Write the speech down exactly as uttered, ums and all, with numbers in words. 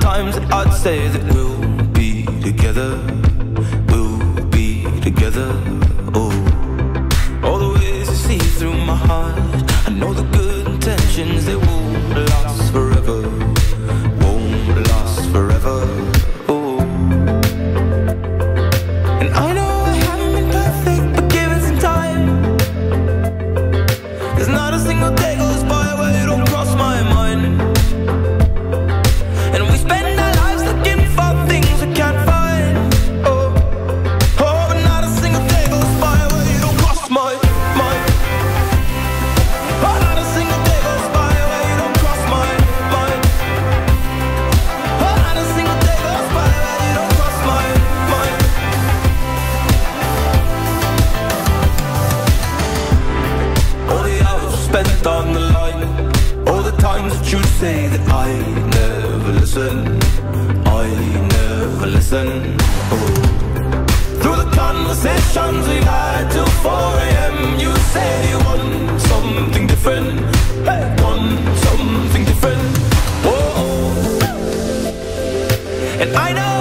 times that I'd say that we'll be together, we'll be together. Oh, all the ways you see through my heart, I know the good intentions, they won't last forever, won't last forever. Oh, and I know I haven't been perfect, but give it some time. There's not a single day goes by where you don't cross my mind. And we spend our lives looking for things we can't find. Oh, oh, but not a single day goes by where you don't cross my mind. Oh, not a single day goes by where you don't cross my mind. Oh, not a single day goes by where you don't cross my mind. All the hours spent on the line, all the times that you say that I never listen, I never listen. Oh, through the conversations we've had till four A M you say you want something different, hey, want something different. Oh, and I know